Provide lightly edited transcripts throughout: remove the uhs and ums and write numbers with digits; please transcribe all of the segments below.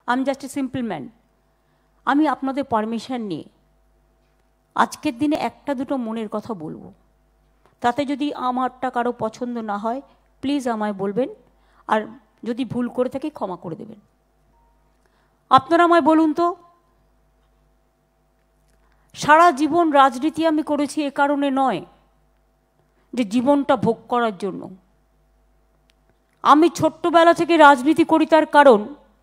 I am just a simple man. আমি আপনাদের permission নিয়ে আজকের দিনে একটা দুটো মনের কথা বলবো, তাতে যদি আমারটা কারো পছন্দ না হয় প্লিজ আমায় বলবেন, আর যদি ভুল করে থাকি ক্ষমা করে দেবেন। আপনারা আমায় বলুন তো, সারা জীবন রাজনীতি আমি করেছি এ কারণে নয় যে জীবনটা ভোগ করার জন্য। আমি ছোট্টবেলা থেকে রাজনীতি করি তার কারণ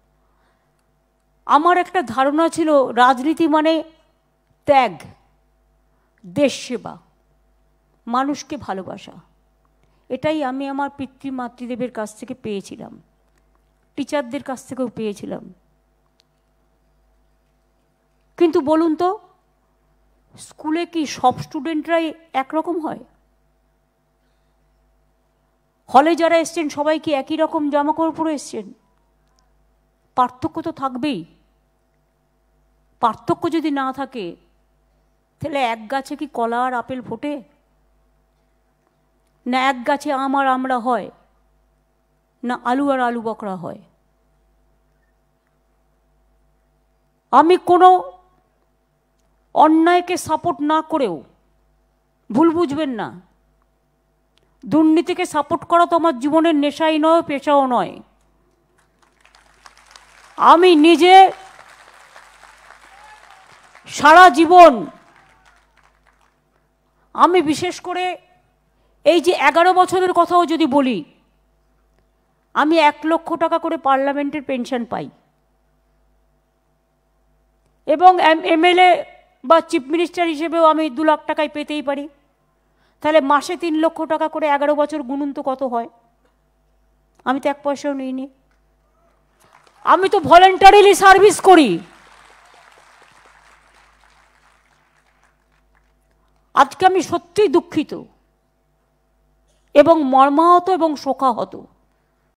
আমার একটা ধারণা ছিল রাজনীতি মানে ত্যাগ, দেশ সেবা, মানুষকে ভালোবাসা। এটাই আমি আমার পিতৃমাতৃদেবের কাছ থেকে পেয়েছিলাম, টিচারদের কাছ থেকেও পেয়েছিলাম। কিন্তু বলুন তো, স্কুলে কি সব স্টুডেন্টরাই একরকম হয়? হলে যারা এসছেন সবাই কি একই রকম জামাকাপড় পরে এসছেন? পার্থক্য তো থাকবেই। পার্থক্য যদি না থাকে তাহলে এক গাছে কি কলা আর আপেল ফোটে? না এক গাছে আম আর আমড়া হয়, না আলু আর আলু বকরা হয়। আমি কোনো অন্যায়কে সাপোর্ট না করেও, ভুল বুঝবেন না, দুর্নীতিকে সাপোর্ট করা তো আমার জীবনের নেশাই নয়, পেশাও নয়। আমি নিজে সারা জীবন, আমি বিশেষ করে এই যে 11 বছরের কথাও যদি বলি, আমি 1 লক্ষ টাকা করে পার্লামেন্টের পেনশন পাই, এবং এমএলএ বা চিফ মিনিস্টার হিসেবেও আমি 2 লাখ টাকায় পেতেই পারি। তাহলে মাসে 3 লক্ষ টাকা করে 11 বছর গুনুন তো কত হয়? আমি তো 1 পয়সাও নিইনি। আমি তো ভলেন্টারিলি সার্ভিস করি। আজকে আমি সত্যিই দুঃখিত এবং মর্মাহত এবং শোকাহত।